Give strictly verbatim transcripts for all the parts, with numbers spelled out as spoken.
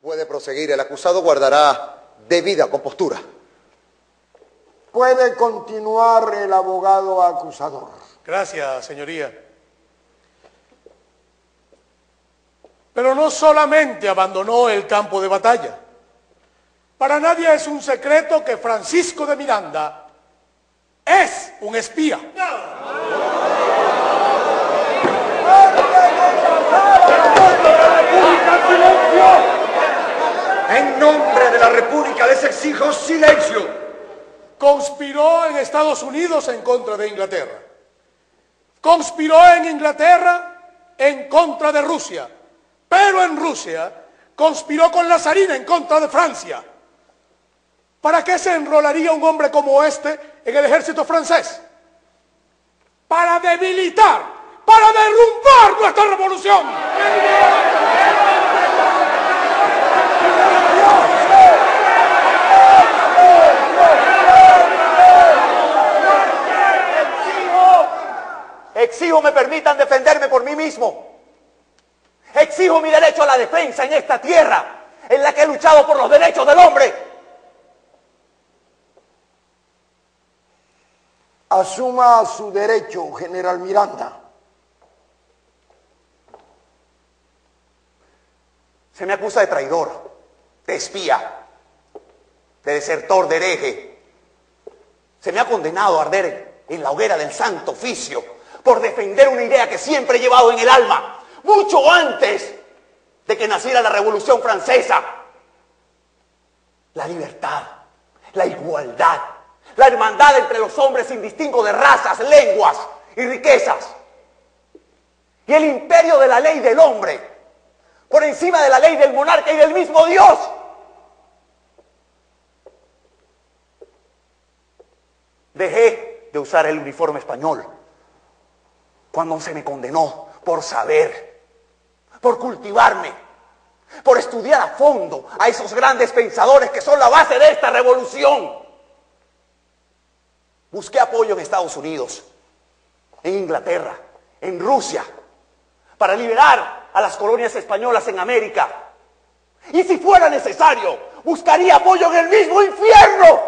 Puede proseguir. El acusado guardará debida compostura. Puede continuar el abogado acusador. Gracias, señoría. Pero no solamente abandonó el campo de batalla. Para nadie es un secreto que Francisco de Miranda es un espía. En nombre de la República les exijo silencio. Conspiró en Estados Unidos en contra de Inglaterra. Conspiró en Inglaterra en contra de Rusia. Pero en Rusia conspiró con la zarina en contra de Francia. ¿Para qué se enrolaría un hombre como este en el ejército francés? Para debilitar, para derrumbar nuestra revolución. Exijo me permitan defenderme por mí mismo. Exijo mi derecho a la defensa en esta tierra en la que he luchado por los derechos del hombre. Asuma su derecho, general Miranda. Se me acusa de traidor, de espía, de desertor, de hereje. Se me ha condenado a arder en la hoguera del santo oficio por defender una idea que siempre he llevado en el alma, mucho antes de que naciera la Revolución Francesa. La libertad, la igualdad, la hermandad entre los hombres sin distingo de razas, lenguas y riquezas. Y el imperio de la ley del hombre, por encima de la ley del monarca y del mismo Dios. Dejé de usar el uniforme español cuando se me condenó por saber, por cultivarme, por estudiar a fondo a esos grandes pensadores que son la base de esta revolución. Busqué apoyo en Estados Unidos, en Inglaterra, en Rusia, para liberar a las colonias españolas en América. Y si fuera necesario, buscaría apoyo en el mismo infierno.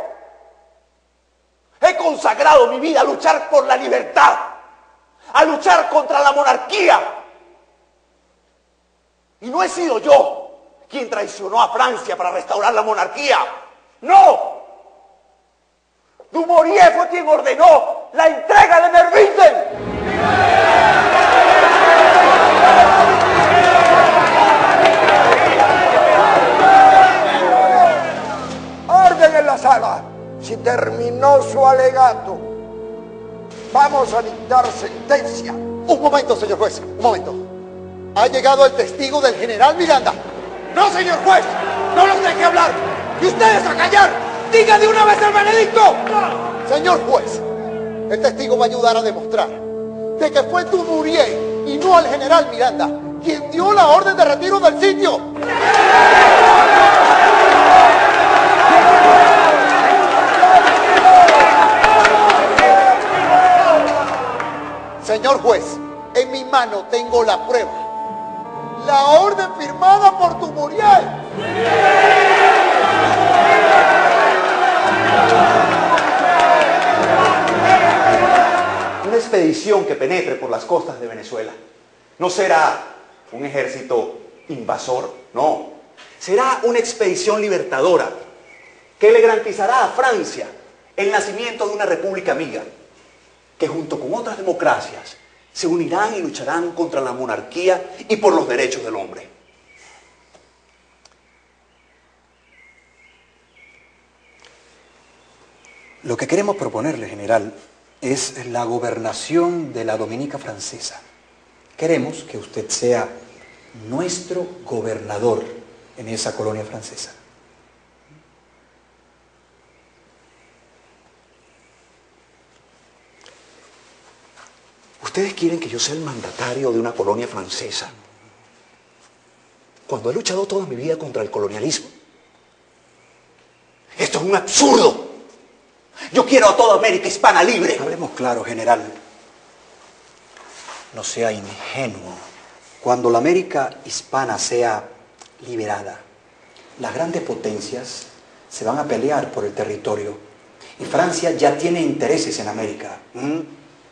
He consagrado mi vida a luchar por la libertad, a luchar contra la monarquía. Y no he sido yo quien traicionó a Francia para restaurar la monarquía. ¡No! Dumouriez fue quien ordenó la entrega de Meerwinden. Orden en la sala. Si terminó su alegato, vamos a dictar sentencia. Un momento, señor juez, un momento. Ha llegado el testigo del general Miranda. No, señor juez, no los deje hablar. Y ustedes a callar. Diga de una vez el veredicto. Señor juez, el testigo va a ayudar a demostrar de que fue Dumouriez y no el general Miranda quien dio la orden de retiro del sitio. Señor juez, en mi mano tengo la prueba. La orden firmada por Dumouriez. Una expedición que penetre por las costas de Venezuela no será un ejército invasor, no. Será una expedición libertadora que le garantizará a Francia el nacimiento de una república amiga, que junto con otras democracias se unirán y lucharán contra la monarquía y por los derechos del hombre. Lo que queremos proponerle, general, es la gobernación de la Dominica Francesa. Queremos que usted sea nuestro gobernador en esa colonia francesa. ¿Ustedes quieren que yo sea el mandatario de una colonia francesa cuando he luchado toda mi vida contra el colonialismo? Esto es un absurdo. Yo quiero a toda América hispana libre. Hablemos claro, general. No sea ingenuo. Cuando la América hispana sea liberada, las grandes potencias se van a pelear por el territorio y Francia ya tiene intereses en América. ¿Mm?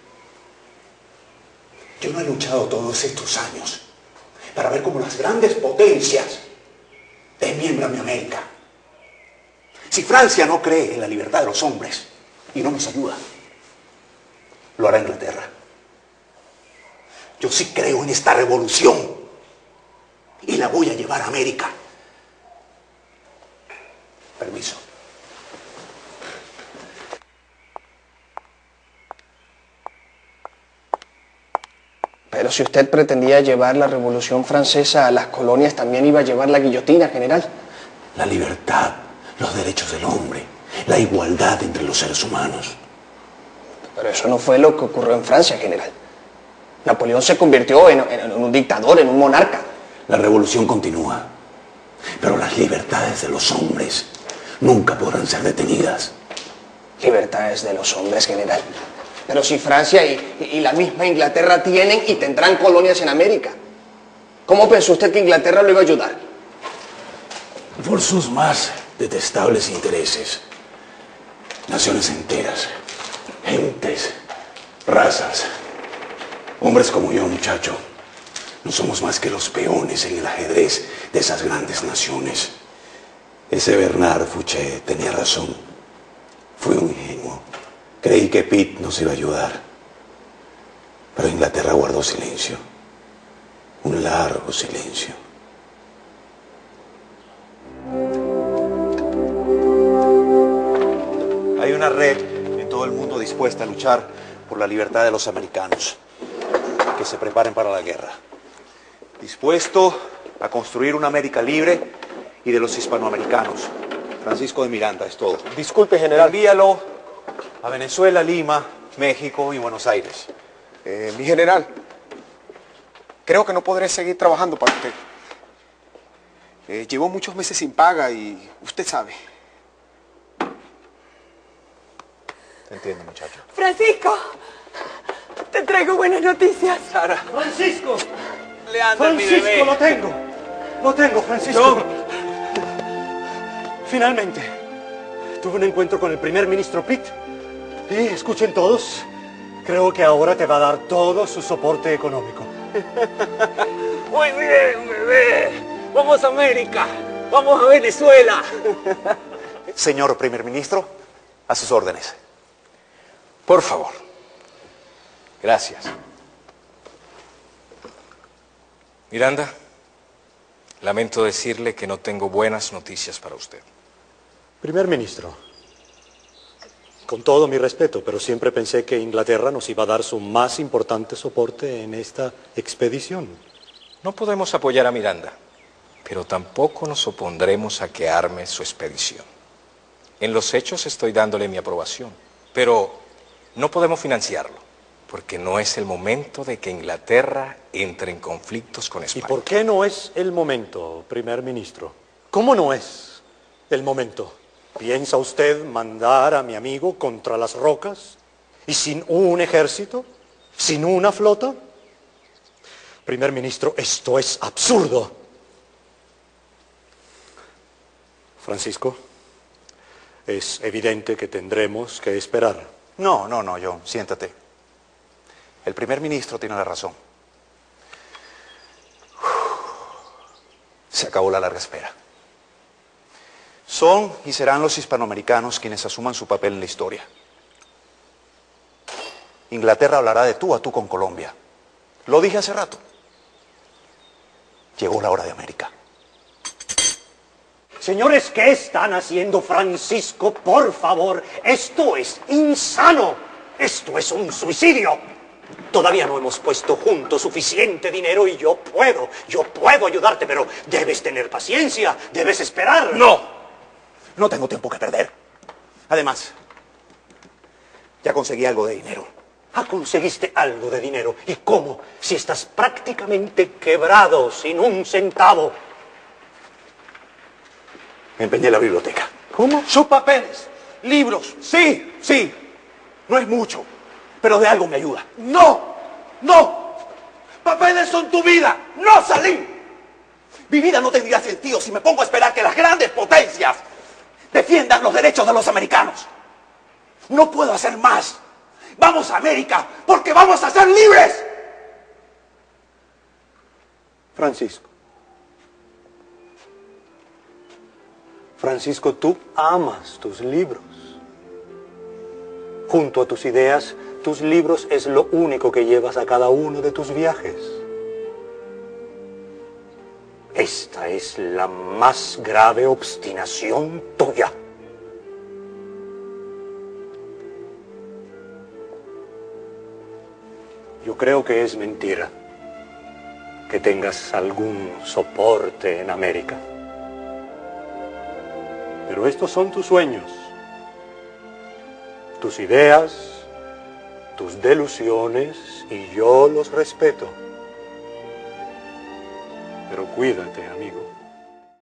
Yo no he luchado todos estos años para ver cómo las grandes potencias desmiembran mi América. Si Francia no cree en la libertad de los hombres y no nos ayuda, lo hará Inglaterra. Yo sí creo en esta revolución y la voy a llevar a América. Permiso. Pero si usted pretendía llevar la Revolución Francesa a las colonias, también iba a llevar la guillotina, general. La libertad, los derechos del hombre, la igualdad entre los seres humanos. Pero eso no fue lo que ocurrió en Francia, general. Napoleón se convirtió en, en, en un dictador, en un monarca. La revolución continúa, pero las libertades de los hombres nunca podrán ser detenidas. Libertades de los hombres, general. Pero si Francia y, y la misma Inglaterra tienen y tendrán colonias en América, ¿cómo pensó usted que Inglaterra lo iba a ayudar? Por sus más detestables intereses. Naciones enteras, gentes, razas. Hombres como yo, muchacho, no somos más que los peones en el ajedrez de esas grandes naciones. Ese Bernard Fouché tenía razón. Fui un ingenuo. Creí que Pitt nos iba a ayudar. Pero Inglaterra guardó silencio. Un largo silencio. Hay una red en todo el mundo dispuesta a luchar por la libertad de los americanos. Que se preparen para la guerra. Dispuesto a construir una América libre y de los hispanoamericanos. Francisco de Miranda, es todo. Disculpe, general. Envíalo a Venezuela, Lima, México y Buenos Aires. Eh, mi general, creo que no podré seguir trabajando para usted. Eh, llevo muchos meses sin paga y usted sabe. Te entiendo, muchacho. Francisco, te traigo buenas noticias. Sara. Francisco. Leandro, mi Francisco, bebé. lo tengo. Lo tengo, Francisco. Finalmente, tuve un encuentro con el primer ministro Pitt. Y escuchen todos, creo que ahora te va a dar todo su soporte económico. Muy bien, bebé. Vamos a América. Vamos a Venezuela. Señor primer ministro, a sus órdenes. Por favor. Gracias. Miranda, lamento decirle que no tengo buenas noticias para usted. Primer ministro, con todo mi respeto, pero siempre pensé que Inglaterra nos iba a dar su más importante soporte en esta expedición. No podemos apoyar a Miranda, pero tampoco nos opondremos a que arme su expedición. En los hechos estoy dándole mi aprobación, pero no podemos financiarlo, porque no es el momento de que Inglaterra entre en conflictos con España. ¿Y por qué no es el momento, primer ministro? ¿Cómo no es el momento? ¿Piensa usted mandar a mi amigo contra las rocas y sin un ejército, sin una flota? Primer ministro, esto es absurdo. Francisco, es evidente que tendremos que esperar. No, no, no, John, siéntate. El primer ministro tiene la razón. Se acabó la larga espera. Son y serán los hispanoamericanos quienes asuman su papel en la historia. Inglaterra hablará de tú a tú con Colombia. Lo dije hace rato. Llegó la hora de América. Señores, ¿qué están haciendo, Francisco? Por favor, esto es insano. Esto es un suicidio. Todavía no hemos puesto juntos suficiente dinero y yo puedo, yo puedo ayudarte, pero debes tener paciencia, debes esperar. No. No tengo tiempo que perder. Además, ya conseguí algo de dinero. Ah, conseguiste algo de dinero. ¿Y cómo? Si estás prácticamente quebrado, sin un centavo. Me empeñé en la biblioteca. ¿Cómo? Sus papeles, libros. Sí, sí. No es mucho, pero de algo me ayuda. No, no. Papeles son tu vida, no salir. Mi vida no tendría sentido si me pongo a esperar que las grandes potencias defiendan los derechos de los americanos. No puedo hacer más. Vamos a América porque vamos a ser libres. Francisco. Francisco, tú amas tus libros. Junto a tus ideas, tus libros es lo único que llevas a cada uno de tus viajes. Esta es la más grave obstinación tuya. Yo creo que es mentira que tengas algún soporte en América. Pero estos son tus sueños, tus ideas, tus delusiones, y yo los respeto. Pero cuídate, amigo.